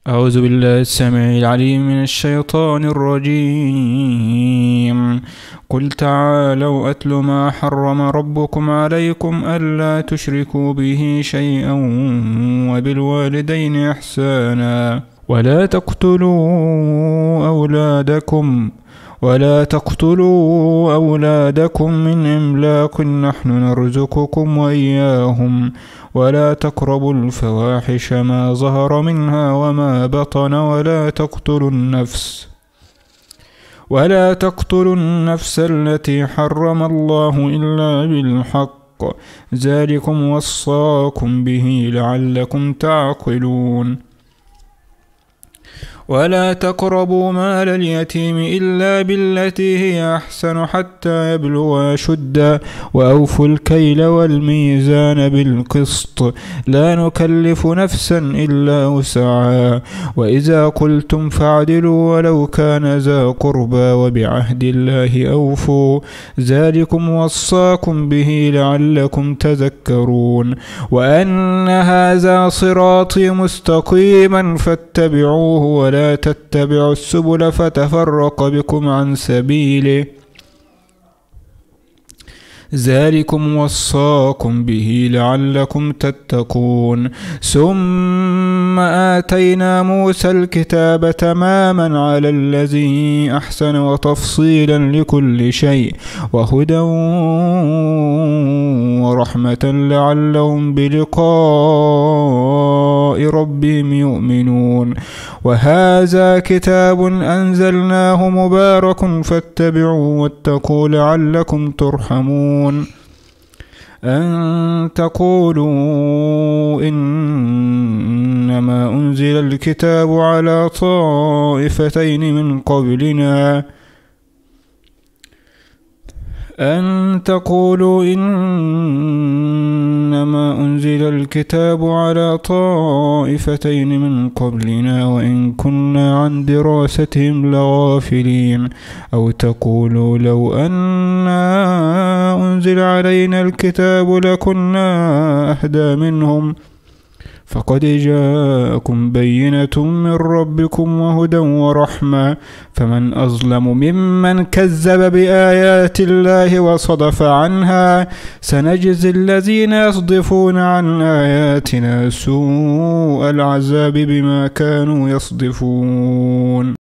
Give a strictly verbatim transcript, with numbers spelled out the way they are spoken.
أعوذ بالله السميع العليم من الشيطان الرجيم. قل تعالوا أتل ما حرم ربكم عليكم ألا تشركوا به شيئا وبالوالدين إحسانا ولا تقتلوا أولادكم ولا تقتلوا أولادكم من إملاق نحن نرزقكم وإياهم ولا تقربوا الفواحش ما ظهر منها وما بطن ولا تقتلوا النفس ولا تقتلوا النفس التي حرم الله إلا بالحق ذلكم وصاكم به لعلكم تعقلون. ولا تقربوا مال اليتيم إلا بالتي هي أحسن حتى يبلغ أشده وأوفوا الكيل والميزان بالقسط لا نكلف نفسا إلا وسعها وإذا قلتم فاعدلوا ولو كان ذا قربى وبعهد الله أوفوا ذلكم وصاكم به لعلكم تذكرون. وأن هذا صراطي مستقيما فاتبعوه ولا تتبعوا السبل فتفرق بكم عن سبيله ذلكم وصاكم به لعلكم تتقون. ثم آتينا موسى الكتاب تماما على الذي أحسن وتفصيلا لكل شيء وهدى ورحمة لعلهم بلقاء ربهم يؤمنون. وهذا كتاب أنزلناه مبارك فاتبعوه واتقوا لعلكم ترحمون. أن تقولوا إنما أنزل الكتاب على طائفتين من قبلنا أن تقولوا إنما أنزل الكتاب على طائفتين من قبلنا وإن كنا عن دراستهم لغافلين أو تقولوا لو أنا أنزل علينا الكتاب لكنا أهدى منهم فقد جاءكم بينة من ربكم وهدى ورحمة فمن أظلم ممن كذب بآيات الله وصدف عنها سنجزي الذين يصدفون عن آياتنا سوء العذاب بما كانوا يصدفون.